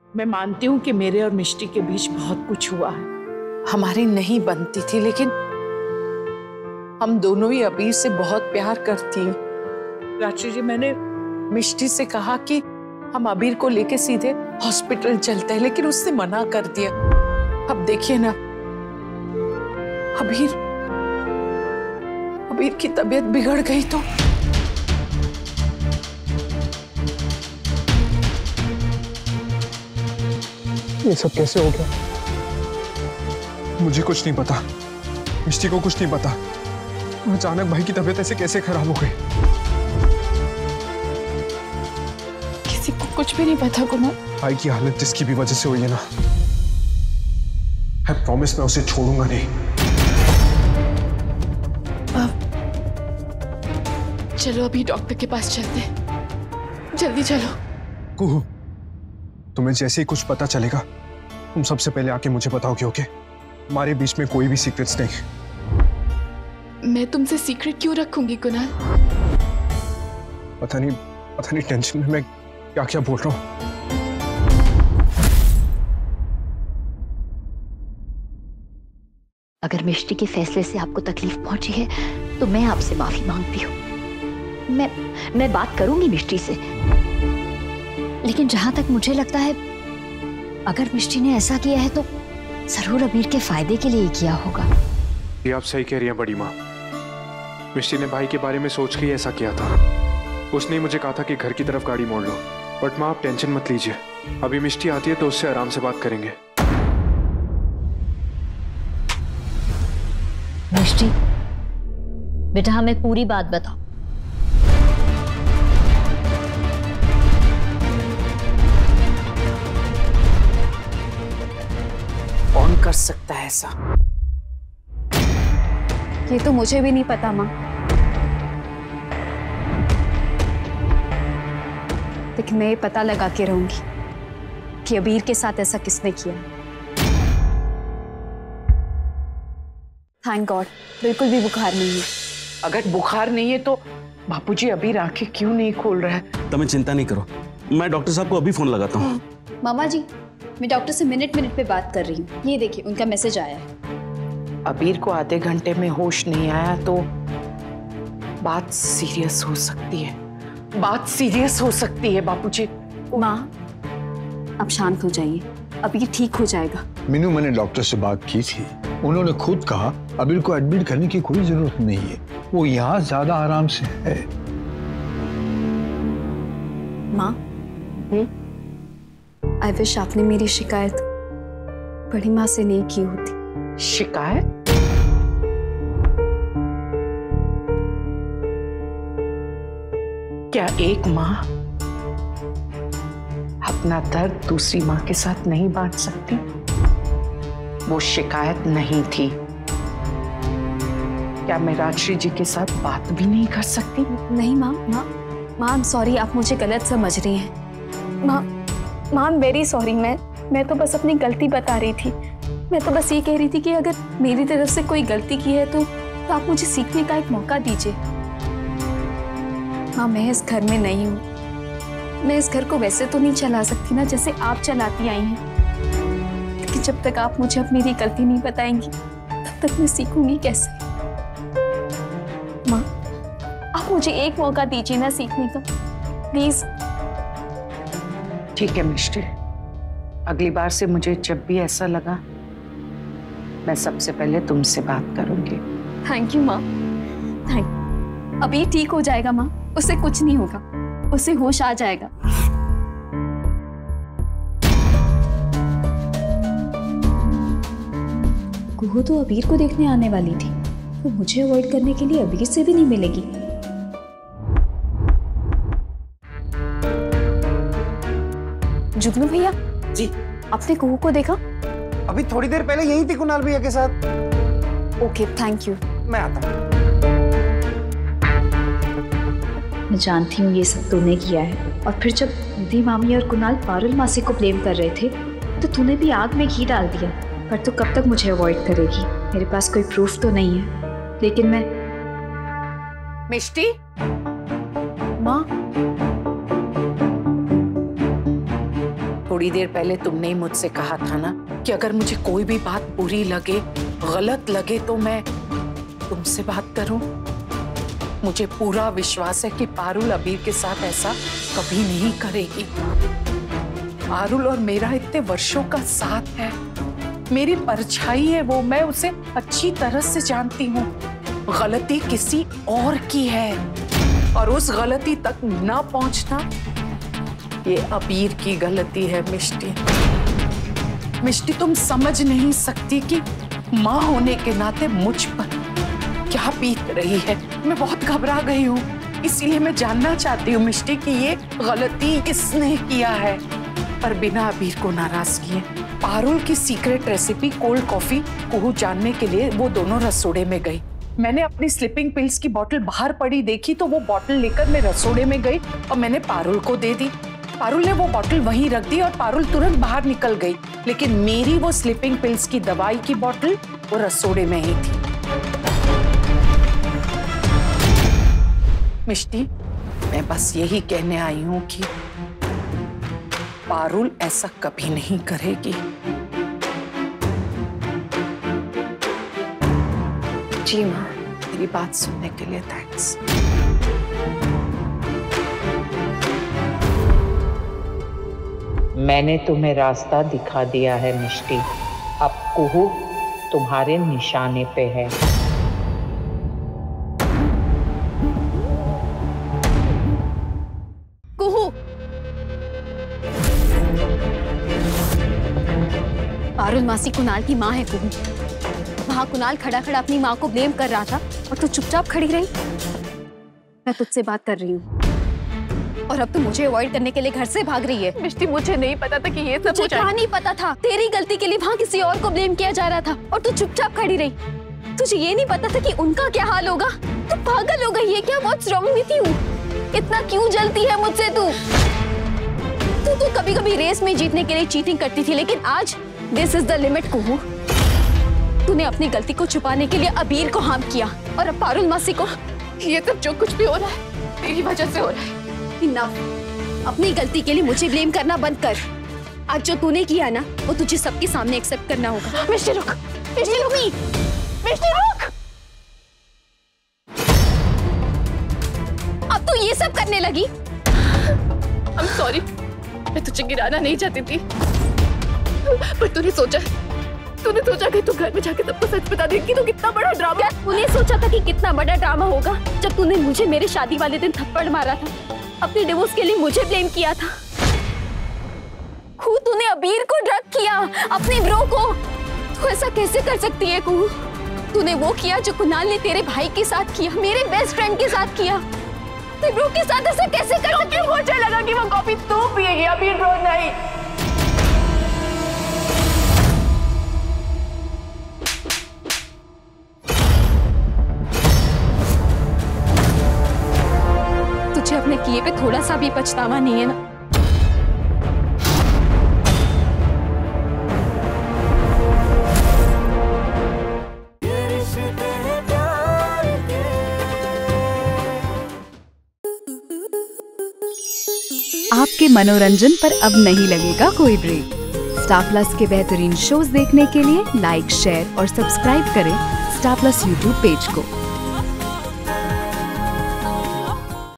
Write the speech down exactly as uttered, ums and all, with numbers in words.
मैं मानती हूँ कि मेरे और मिष्टी के बीच बहुत कुछ हुआ है, हमारी नहीं बनती थी, लेकिन हम दोनों ही अबीर से बहुत प्यार करती हैं। रात्रि जी, मैंने मिष्टी से कहा कि हम अबीर को लेके सीधे हॉस्पिटल चलते हैं, लेकिन उसने मना कर दिया। अब देखिए ना, अबीर अबीर की तबीयत बिगड़ गई तो ये सब कैसे हो गया? मुझे कुछ नहीं पता, मिष्टी को कुछ नहीं पता। अचानक भाई की तबीयत ऐसे कैसे खराब हो गई? किसी को कुछ भी नहीं पता कुणाल। भाई की हालत जिसकी भी वजह से हुई है ना, I प्रॉमिस मैं उसे छोड़ूंगा नहीं। अब चलो अभी डॉक्टर के पास चलते हैं, जल्दी चलो। कुहू, तुम्हें जैसे ही कुछ पता चलेगा तुम सबसे पहले आके मुझे बताओगे, ओके? हमारे बीच में कोई भी सीक्रेट्स नहीं। मैं तुमसे सीक्रेट क्यों रखूंगी कुणाल? पता नहीं पता नहीं टेंशन में मैं क्या क्या बोल रहा हूँ। अगर मिष्टी के फैसले से आपको तकलीफ पहुंची है तो मैं आपसे माफी मांगती हूँ। मैं मैं बात करूंगी मिष्टी से, लेकिन जहां तक मुझे लगता है अगर मिष्टी ने ऐसा किया है तो जरूर अबीर के फायदे के लिए ही किया होगा। ये आप सही कह रही हैं बड़ी माँ। मिष्टी ने भाई के बारे में सोच के ही ऐसा किया था। उसने ही मुझे कहा था कि घर की तरफ गाड़ी मोड़ लो। बट माँ, आप टेंशन मत लीजिए, अभी मिष्टी आती है तो उससे आराम से बात करेंगे। मिष्टी बेटा, हमें पूरी बात बताओ। कौन कर सकता है ऐसा? ये तो मुझे भी नहीं पता माँ, लेकिन मैं ये पता लगा के रहूंगी कि अबीर के साथ ऐसा किसने किया। थैंक गॉड, बिल्कुल भी बुखार नहीं है। अगर बुखार नहीं है तो बापूजी अबीर आंखें क्यों नहीं खोल रहा है? तुम्हें चिंता नहीं करो, मैं डॉक्टर साहब को अभी फोन लगाता हूँ। मामा जी, मैं डॉक्टर से मिनट मिनट पे बात कर रही हूँ। ये देखिए, उनका मैसेज आया है। अबीर को आधे घंटे में होश नहीं आया तो बात सीरियस हो सकती है, बात सीरियस हो सकती है बापूजी। माँ, आप शांत हो जाइए, अबीर ठीक हो जाएगा। मीनू, मैंने डॉक्टर से बात की थी, उन्होंने खुद कहा अबीर को एडमिट करने की कोई जरूरत नहीं है, वो यहाँ ज्यादा आराम से है। माँ, आई विश आपने मेरी शिकायत बड़ी माँ से नहीं की होती। शिकायत? क्या एक माँ अपना दर्द दूसरी माँ के साथ नहीं बांट सकती? वो शिकायत नहीं थी। क्या मैं राजश्री जी के साथ बात भी नहीं कर सकती? नहीं माँ, माँ माँ आई एम सॉरी, आप मुझे गलत समझ रही हैं। माँ माँ आई एम वेरी सॉरी, मैं मैं तो बस अपनी गलती बता रही थी। मैं तो बस ये कह रही थी कि अगर मेरी तरफ से कोई गलती की है तो, तो आप मुझे सीखने का एक मौका दीजिए। हाँ, मैं इस घर में नहीं हूँ, मैं इस घर को वैसे तो नहीं चला सकती ना जैसे आप चलाती आई हैं, लेकिन जब तक आप मुझे अब मेरी गलती नहीं बताएंगी तब तक मैं सीखूंगी कैसे? माँ, आप मुझे एक मौका दीजिए ना सीखने का, प्लीज। ठीक है मिष्टी, अगली बार से मुझे जब भी ऐसा लगा मैं सबसे पहले तुमसे बात करूंगी। थैंक यू माँ, थैंक। अभी ठीक हो जाएगा माँ, उसे कुछ नहीं होगा, उसे होश आ जाएगा। कुहू तो अबीर को देखने आने वाली थी, तो मुझे अवॉइड करने के लिए अबीर से भी नहीं मिलेगी। जुगनू भैया जी, आपने कुहू को देखा? अभी थोड़ी देर पहले यही थी कुणाल भैया के साथ। Okay, thank you. मैं आता हूँ। मैं जानती हूँ ये सब तूने किया है, और फिर जब निधि मामी और कुणाल पारुल मासी को ब्लेम कर रहे थे तो तूने भी आग में घी डाल दिया। पर तू कब तक मुझे अवॉइड करेगी? मेरे पास कोई प्रूफ तो नहीं है, लेकिन मैं। माँ, थोड़ी देर पहले तुमने ही मुझसे कहा था ना कि अगर मुझे कोई भी बात बुरी लगे, गलत लगे तो मैं तुमसे बात करूं। मुझे पूरा विश्वास है कि पारुल अबीर के साथ ऐसा कभी नहीं करेगी। पारुल और मेरा इतने वर्षों का साथ है, मेरी परछाई है वो, मैं उसे अच्छी तरह से जानती हूँ। गलती किसी और की है और उस गलती तक न पहुंचना ये अबीर की गलती है। मिष्टी मिष्टी तुम समझ नहीं सकती कि माँ होने के नाते मुझ पर क्या बीत रही है। मैं बहुत घबरा गई हूँ, इसीलिए मैं जानना चाहती हूँ मिष्टी कि ये गलती किसने किया है। पर बिना अबीर को नाराज किए पारुल की सीक्रेट रेसिपी कोल्ड कॉफी को जानने के लिए वो दोनों रसोड़े में गई। मैंने अपनी स्लीपिंग पिल्स की बोतल बाहर पड़ी देखी तो वो बोतल लेकर मैं रसोड़े में गई और मैंने पारुल को दे दी। पारुल ने वो बोतल वहीं रख दी और पारुल तुरंत बाहर निकल गई, लेकिन मेरी वो स्लीपिंग पिल्स की दवाई की बोतल वो रसोड़े में ही थी। मिष्टी, मैं बस यही कहने आई हूं कि पारुल ऐसा कभी नहीं करेगी। जी माँ। मेरी बात सुनने के लिए थैंक्स। मैंने तुम्हें रास्ता दिखा दिया है मिष्टी, अब कुहू तुम्हारे निशाने पे है। कुहू, पारुल मासी कुणाल की माँ है कुहू। वहाँ कुणाल खड़ा खड़ा अपनी माँ को ब्लेम कर रहा था और तू चुपचाप खड़ी रही। मैं तुझसे बात कर रही हूँ और अब तू मुझे अवॉइड करने के लिए घर से भाग रही है। मिष्टी, मुझे नहीं पता था कि ये सब मुझे क्या नहीं पता था? तेरी गलती के लिए वहाँ किसी और को ब्लेम किया जा रहा था और तू चुपचाप खड़ी रही। तुझे ये नहीं पता था कि उनका क्या हाल होगा? तू पागल हो गई है क्या? What's wrong with you? इतना क्यों जलती है मुझसे तू? तू तो कभी कभी रेस में जीतने के लिए चीटिंग करती थी, लेकिन आज this is the limit Kuhu. तूने अपनी गलती को छुपाने के लिए अबीर को हार्म किया और अब पारुल मासी को। ये सब जो कुछ भी हो रहा है मेरी वजह से हो रहा है। इनफ। अपनी गलती के लिए मुझे ब्लेम करना बंद कर। आज जो तूने किया ना वो तुझे सबके सामने एक्सेप्ट करना होगा। मिष्टी रुक, मिष्टी रुक, मिष्टी रुक। अब तू ये सब करने लगी? I'm sorry, मैं तुझे गिराना नहीं चाहती थी, पर तूने सोचा तूने सोचा कि तू घर में जाके सबको सच बता देगी तो कितना बड़ा ड्रामा। क्या तूने सोचा था कि कितना बड़ा ड्रामा होगा जब तूने मुझे मेरे शादी वाले दिन थप्पड़ मारा था, अपने डिवोर्स के लिए मुझे ब्लेम किया था? खुद तूने अबीर को ड्रग किया, अपने ब्रो को। तू ऐसा कैसे कर सकती है कुहू? तूने वो किया जो कुणाल ने तेरे भाई के साथ किया, मेरे बेस्ट फ्रेंड के साथ किया। तेरे ब्रो के साथ ऐसा कैसे कर सकती है? मुझे लगा कि वो कॉफी तू पिएगी, अबीर ब्रो नहीं। तुझे अपने किए पे थोड़ा सा भी पछतावा नहीं है ना? आपके मनोरंजन पर अब नहीं लगेगा कोई ब्रेक। स्टार प्लस के बेहतरीन शोज देखने के लिए लाइक, शेयर और सब्सक्राइब करें स्टार प्लस यूट्यूब पेज को।